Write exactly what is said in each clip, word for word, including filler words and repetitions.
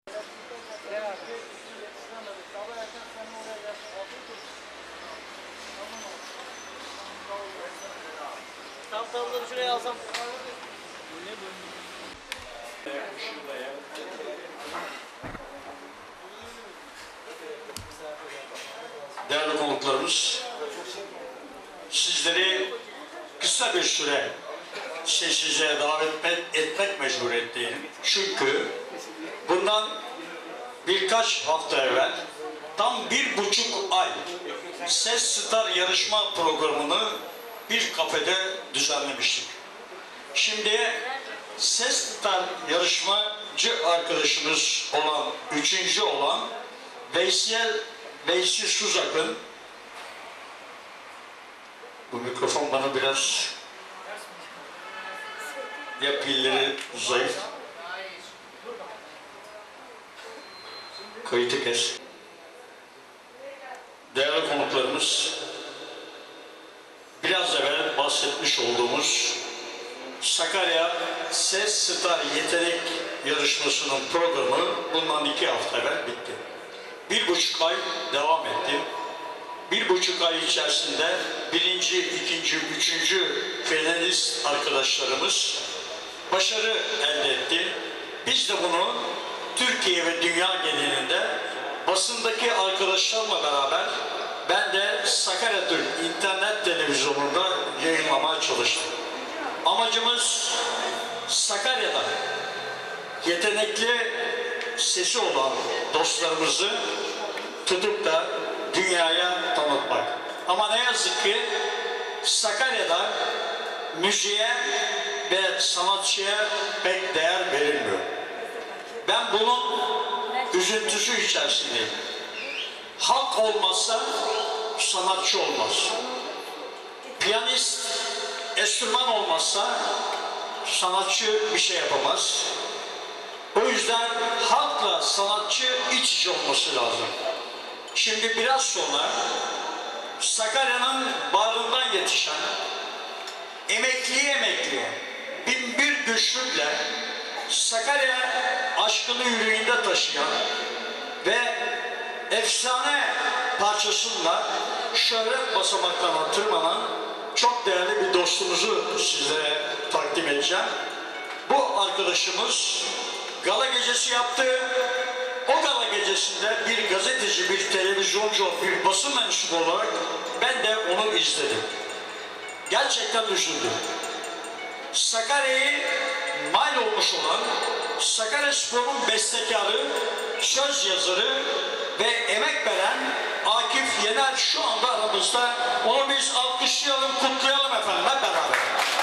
Tam tavukları şuraya alsam. Değerli konuklarımız, sizleri kısa bir süre sessizliğe davet etmek mecburiyetindeyim. Çünkü bundan birkaç hafta evvel tam bir buçuk ay Ses Star yarışma programını bir kafede düzenlemiştik. Şimdi Ses Star yarışmacı arkadaşımız olan, üçüncü olan Veysel Veysi Suzak'ın, bu mikrofon bana biraz, ya pilleri zayıf, kayıtı kes. Değerli konuklarımız, biraz evvel bahsetmiş olduğumuz Sakarya Ses Star Yetenek Yarışması'nın programı bundan iki hafta evvel bitti. Bir buçuk ay devam etti. Bir buçuk ay içerisinde birinci, ikinci, üçüncü finalist arkadaşlarımız başarı elde etti. Biz de bunu Türkiye ve dünya genelinde basındaki arkadaşlarımla beraber ben de Sakarya Türk internet televizyonunda yayınlamaya çalıştım. Amacımız Sakarya'da yetenekli sesi olan dostlarımızı tutup da dünyaya tanıtmak. Ama ne yazık ki Sakarya'da müziğe ve sanatçıya pek değer verilmiyor. Ben bunun üzüntüsü içerisindeyim. Halk olmazsa sanatçı olmaz. Piyanist, enstrüman olmazsa sanatçı bir şey yapamaz. O yüzden halkla sanatçı iç içe olması lazım. Şimdi biraz sonra Sakarya'nın bağrından yetişen, emekliye emekliye, bin bir güçlükle Sakarya aşkını yüreğinde taşıyan ve efsane parçasıyla şöhret basamaklarına tırmanan çok değerli bir dostumuzu sizlere takdim edeceğim. Bu arkadaşımız gala gecesi yaptı. O gala gecesinde bir gazeteci, bir televizyoncu, bir basın mensubu olarak ben de onu izledim. Gerçekten üzüldüm. Sakarya'yı mal olmuş olan Sakaryaspor'un bestekarı, söz yazarı ve emek veren Akif Yener şu anda aramızda. Onu biz alkışlayalım, kutlayalım efendim hep beraber.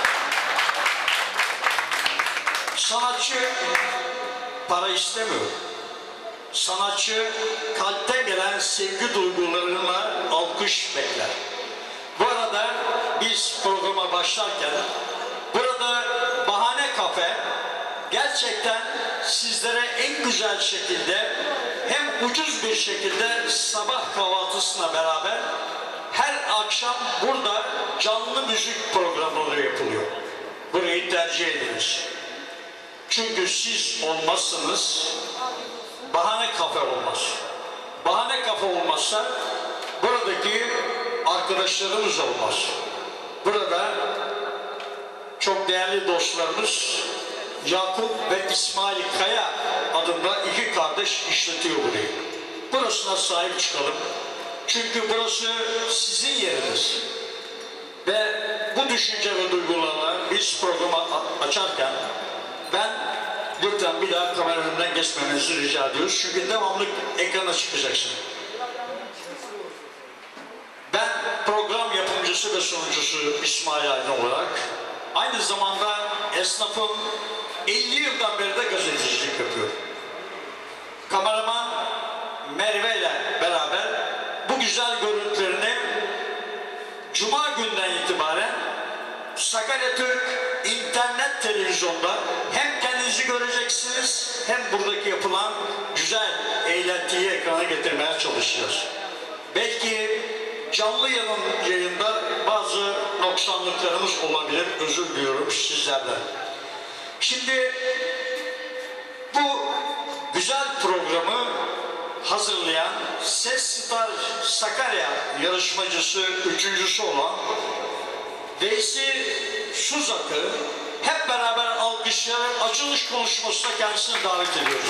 Sanatçı para istemiyor. Sanatçı kalpte gelen sevgi duygularına alkış bekler. Bu arada biz programa başlarken burada Bahane Kafe gerçekten sizlere en güzel şekilde hem ucuz bir şekilde sabah kahvaltısına beraber her akşam burada canlı müzik programları yapılıyor. Burayı tercih ediniz. Çünkü siz olmazsınız, Bahane Kafe olmaz. Bahane Kafe olmazsa buradaki arkadaşlarımız olmaz. Burada çok değerli dostlarımız Yakup ve İsmail Kaya adında iki kardeş işletiyor burayı. Burasına sahip çıkalım. Çünkü burası sizin yeriniz. Ve bu düşünce ve duygularla biz programı açarken ben lütfen bir daha kamera önünden geçmenizi rica ediyoruz. Çünkü devamlı ekrana çıkacaksın. Ben program yapımcısı ve sunucusu İsmail Aydın olarak aynı zamanda esnafım, elli yıldan beri de gazetecilik yapıyorum. Kameraman Merve ile beraber bu güzel görüntülerini Cuma günden itibaren Sakarya Türk internet televizyonda hem kendinizi göreceksiniz hem buradaki yapılan güzel eğlentiyi ekrana getirmeye çalışacağız. Belki canlı yayında bazı noksanlıklarımız olabilir. Özür diliyorum sizlerden. Şimdi bu güzel program hazırlayan Ses Star Sakarya yarışmacısı üçüncüsü olan Veysi Suzak'ı hep beraber alkışlayarak açılış konuşmasına kendisini davet ediyoruz.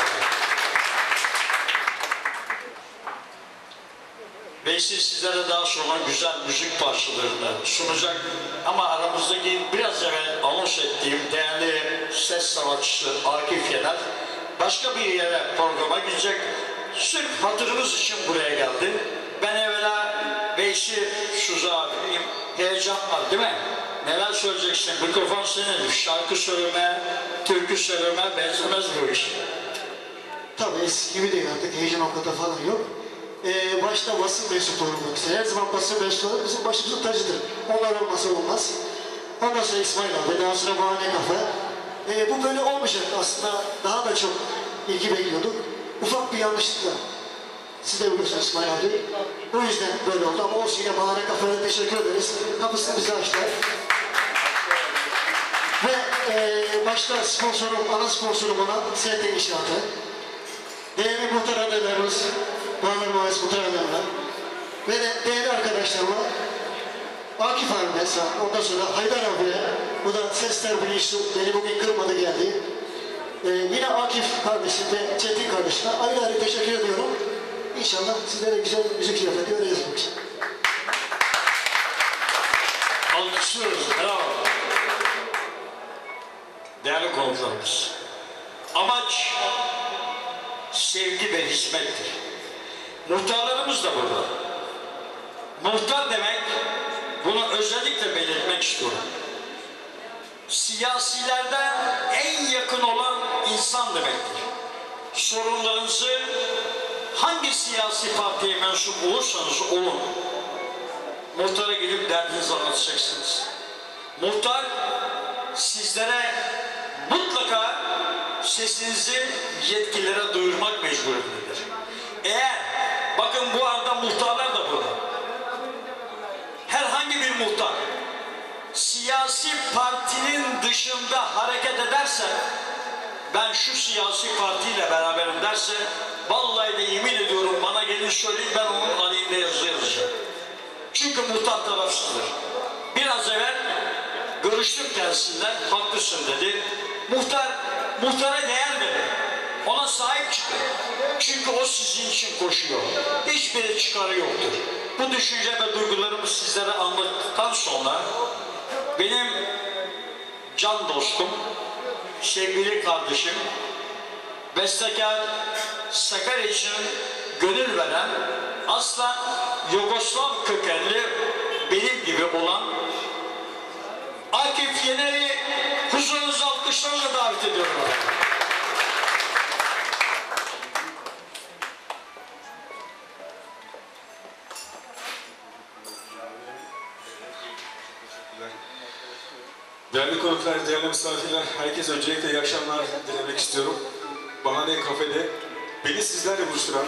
Veysi sizlere daha sonra güzel müzik parçalarını sunacak ama aramızdaki biraz evvel anons ettiğim değerli ses sanatçısı Akif Yener başka bir yere programa gidecek. Sırf hatırımız için buraya geldi. Ben evvela Veysi Suzak'a heyecan var değil mi? Neler söyleyeceksin? Mikrofon senin. Şarkı söyleme, türkü söyleme benzemez bu iş. Tabii eski gibi değil artık. Heyecan o kadar falan yok. Ee, başta basın mensup olmak üzere. Her zaman basın mensupları bizim başımızın tacıdır. Onlar olmasa olmaz. Ondan sonra İsmail abi, daha sonra Bahane Kafa. Ee, bu böyle olmayacak aslında. Daha da çok ilgi bekliyorduk. Ufak bir yanlışlıkla. Siz de biliyorsunuz İsmail abi. O yüzden böyle oldu ama olsun yine Bahane Kafa'ya teşekkür ederiz. Kapısını bize açtılar. Ve e, başta sponsorum, ana sponsorum olan S T İnşaatı. Değerli muhtar adaylarımız, Bağlar Mahallesi muhtar adaylarına ve de değerli arkadaşlarıma Akif abi mesela, ondan sonra Haydar abiye, bu da sesler bilinçli, beni bugün kırmadı geldi. Ee, yine Akif kardeşim ve Çetin kardeşime ayrı ayrı teşekkür ediyorum. İnşallah sizlere güzel müzik ziyafeti öyle yazmak. Alkışlıyoruz, bravo. Değerli konuklarımız, amaç sevgi ve hizmettir. Muhtarlarımız da burada. Muhtar demek, bunu özellikle belirtmek istiyorum. Siyasilerden en yakın olan insan demektir. Sorunlarınızı hangi siyasi partiye mensup olursanız olun, muhtara gidip derdinizi anlatacaksınız. Muhtar sizlere mutlaka sesinizi yetkililere duyurmak mecburiyetindedir. Eğer, bakın bu arada muhtarlar da burada. Herhangi bir muhtar siyasi partinin dışında hareket ederse, ben şu siyasi partiyle beraberim derse, vallahi de yemin ediyorum bana gelin söyleyin, ben onun aleyhinde yazı yazacağım. Çünkü muhtar tarafsızdır. Biraz evvel görüştüm kendisinden, haklısın dedi. Muhtar, muhtara değer verin. Ona sahip çıkın. Çünkü o sizin için koşuyor. Hiçbir çıkarı yoktur. Bu düşünce ve duygularımı sizlere anlattıktan sonra benim can dostum, sevgili kardeşim, bestekar, Sakarya için gönül veren, asla Yugoslav kökenli benim gibi olan Akif Yener'i huzurunuza alkışlarla davet ediyorum. Değerli konuklar, değerli misafirler, herkese öncelikle iyi akşamlar dilemek istiyorum. Bahane Kafede beni sizlerle buluşturan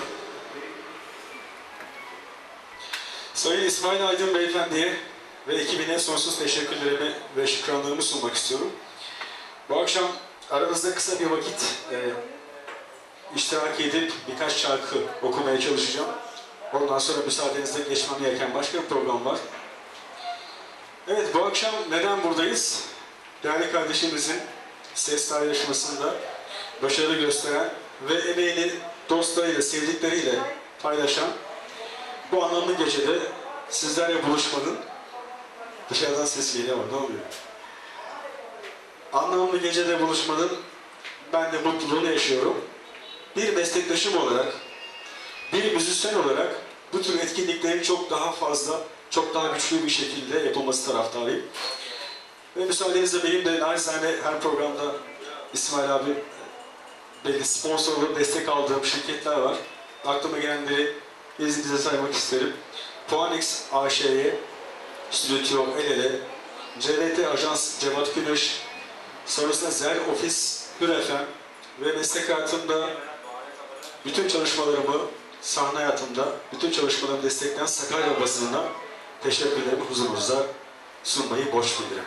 Sayın İsmail Aydın Beyefendi'ye ve ekibine sonsuz teşekkürlerimi ve şükranlarımı sunmak istiyorum. Bu akşam aranızda kısa bir vakit e, iştirak edip birkaç şarkı okumaya çalışacağım. Ondan sonra müsaadenizle geçmem gereken başka bir program var. Evet, bu akşam neden buradayız? Değerli kardeşimizin ses yarışmasında başarı gösteren ve emeğini dostlarıyla, sevdikleriyle paylaşan bu anlamlı gecede sizlerle buluşmanın, dışarıdan ses geliyor ama ne oluyor? Anlamlı gecede buluşmanın ben de mutluluğunu yaşıyorum. Bir meslektaşım olarak, bir müzisyen olarak bu tür etkinliklerin çok daha fazla, çok daha güçlü bir şekilde yapılması taraftarıyım. Ve müsaadenizle benim de naçizane her programda İsmail abi belli sponsorlu destek aldığım şirketler var. Aklıma gelenleri izninizle saymak isterim. Puanix A Ş'ye, Stüdyo El Ele, C V T Ajans Cevat Güneş, sonrasında Zer Ofis, Hür F M ve meslek hayatımda bütün çalışmalarımı, sahne hayatımda bütün çalışmalarımı destekleyen Sakarya basınına teşekkürlerimi huzurunuzda sunmayı borç bilirim.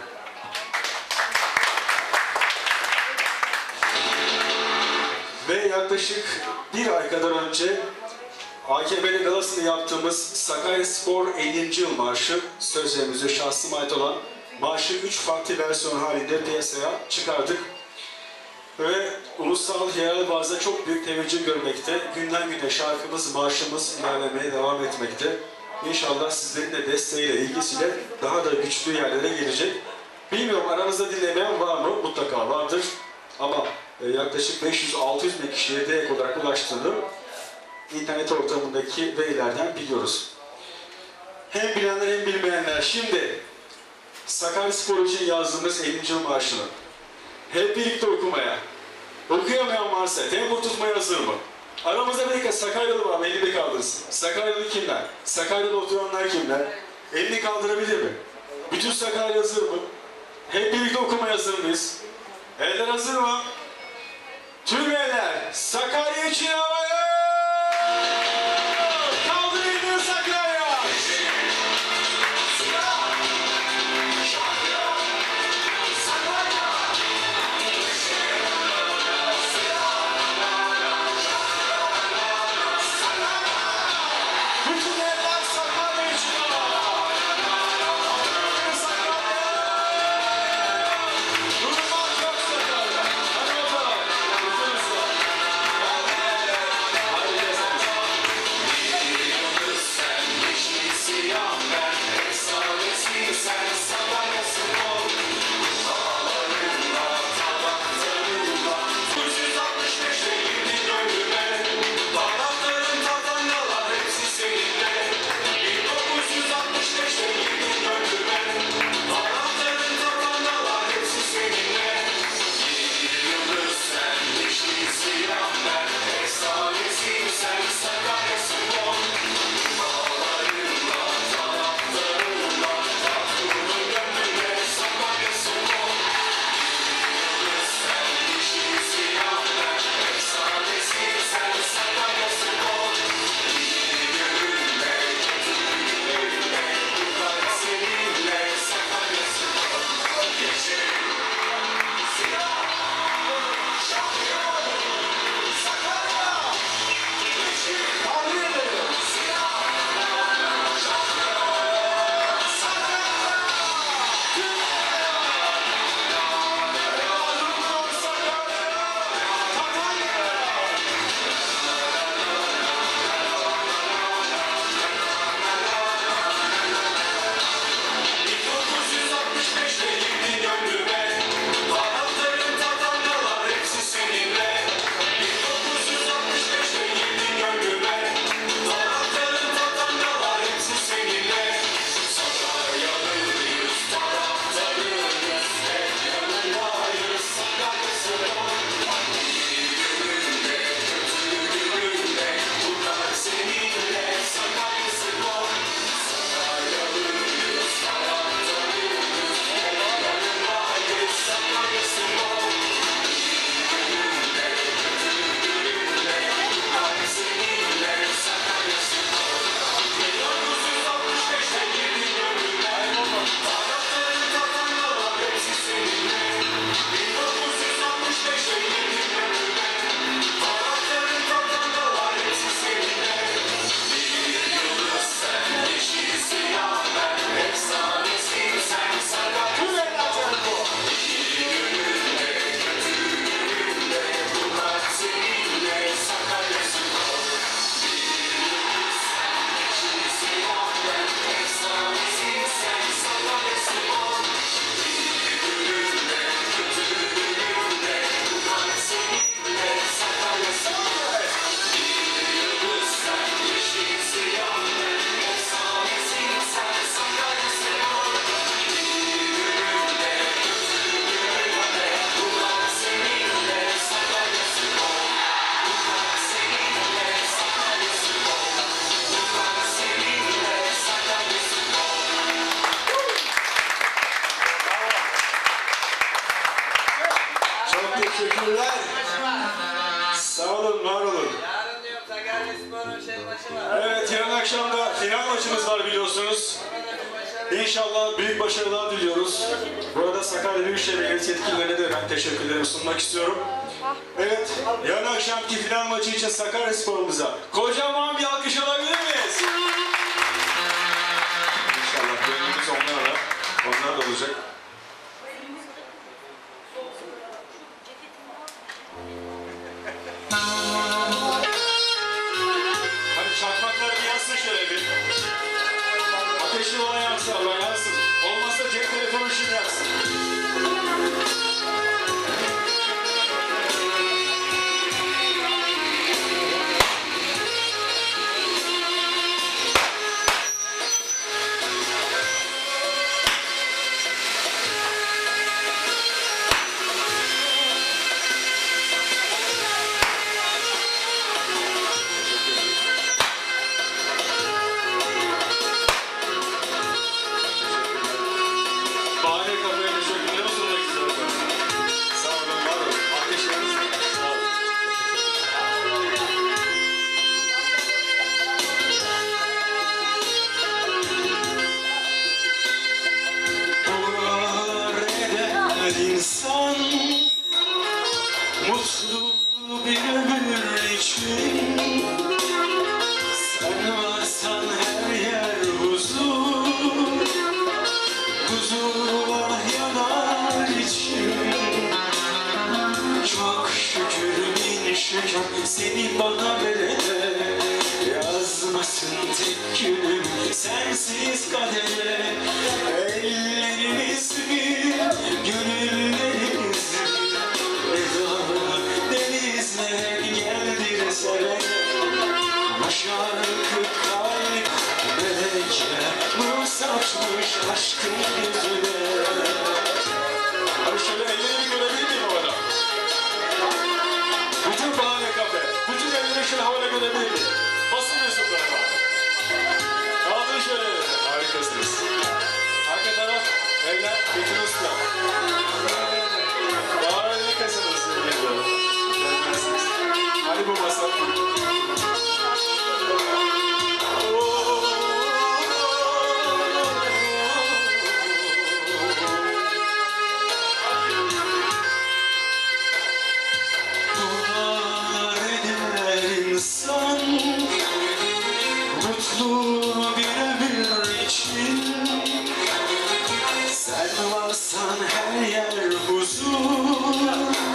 Ve yaklaşık bir ay kadar önce A K B'de galasını yaptığımız Sakaryaspor ellinci yıl marşı sözlerimize şahsıma ait olan marşı üç farklı versiyon halinde piyasaya çıkardık. Ve ulusal yerel bazda çok büyük teveccüh görmekte. Günden güne şarkımız, marşımız ilerlemeye devam etmekte. İnşallah sizlerin de desteğiyle, ilgisiyle daha da güçlü yerlere gelecek. Bilmiyorum aranızda dinlemeyen var mı? Mutlaka vardır. Ama e, yaklaşık beş yüz altı yüz bin kişiye direkt olarak ulaştığını internet ortamındaki verilerden biliyoruz. Hem bilenler hem bilmeyenler. Şimdi Sakaryaspor için yazdığımız ellinci yıl marşını hep birlikte okumaya, okuyamayan varsa tempo tutmaya hazır mı? Aramızda bir Sakaryalı var mı? Elini kaldırsın. Sakaryalı kimler? Sakarya'da oturanlar kimler? Elini kaldırabilir mi? Bütün Sakarya hazır mı? Hep birlikte okumaya hazır mıyız? Eller hazır mı? Tüm eller Sakarya için havaya! Kaldır elini Sakarya! Bütün eller Sakarya için havaya! Sakarya! Durmak yok Sakarya! Hadi bakalım! Bütün ısrar! Hadi gezeriz! Teşekkürler. Sağ olun, var olun. Yarın diyorum Sakaryaspor'un şey maçı var. Evet, yarın akşam da final maçımız var biliyorsunuz. İnşallah büyük başarılar diliyoruz. Bu arada Sakarya Büyükşehir Belediyesi yetkililerine de ben teşekkürlerimi sunmak istiyorum. Evet, yarın akşamki final maçı için Sakaryaspor'umuza kocaman bir alkış alabilir miyiz? İnşallah gönlümüz onlarla, onlar da olacak. Hadi çakmaklar bir yansın şöyle bir. Ateşli olan yansın, Allah yansın. Olmazsa cep telefonu şimdi yaksın. Bahane kafaya teşekkürler mi sormak istiyorum ben? Sağ olun, var olun. Ateşleriniz sağ olun. Uğrar eder insan mutlu bir ömür için. Sen varsan her yer huzur, huzurla yanar içim. Çok şükür bin şükür seni bana verene, yazmasın tek günüm sensiz kadere. Ellerimiz bir, gönüllerimiz bir, Vedalı denizler geldir sevene. Bu şarkı kalp melekler nur saçmış aşkın yüzüne. Abi şöyle ellerimi görebilir miyim havada? Bütün bahane kafe, bütün elleri şöyle havada görebilir miyim? Basın mensupları var. Kaldırın şöyle elleri. Harikasınız. Arka taraf eller Metin Usta. Harikasınız. Harikasınız. Hadi bu masa. Duvar eder insan mutlu bir ömür için. Sen varsan her yer huzur,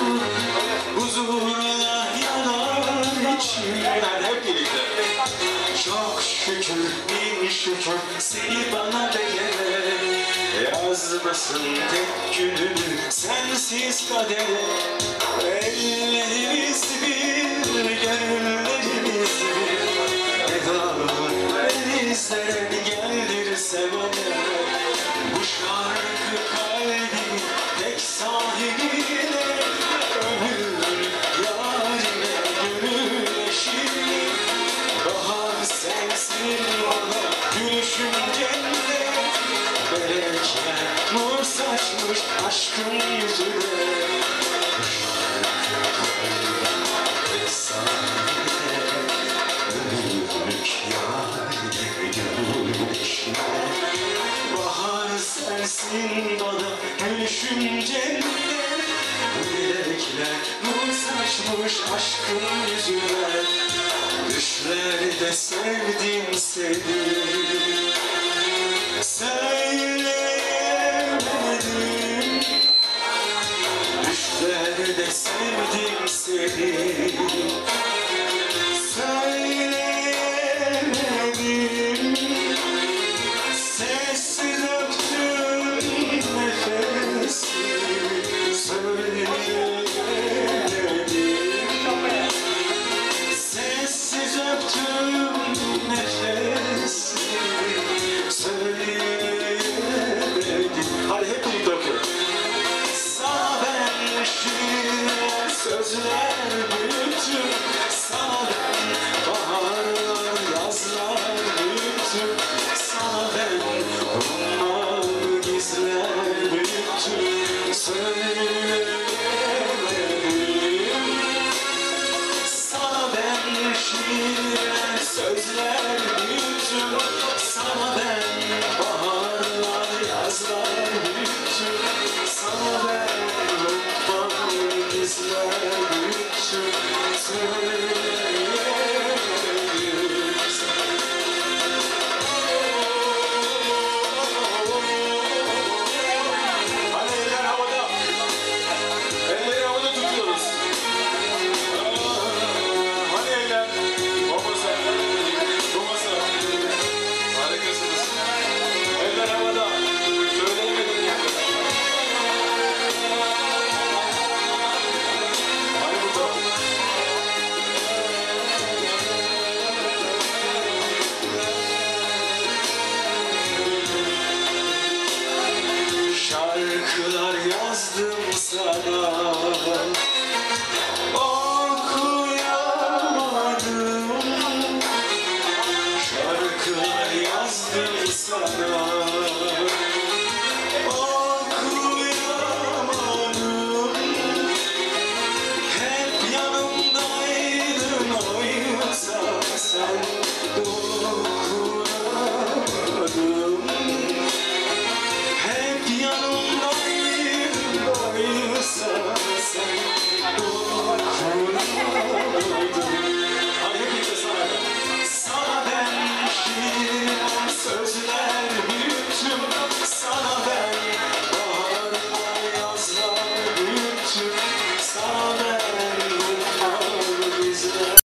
huzurla yanar içim. Yani hep birlikte. Çok şükür bin şükür seni bana verene, yazmasın tek gününü sensiz kadere. Ellerimiz bir, gönüllerimiz bir, Vedalı denizlere geldir sevene. Bu şarkı kalbimin tek sahibine, ömür yarime gönül eşine. Bahar sensin bana gülüşün cennet, melekler nur saçmış aşkın yüzüne. Bahar sensin bana gülüşün cennet, melekler nur saçmış aşkın yüzüne. Düşlerde sevdim seni, söyleyemedim. Düşlerde sevdim seni,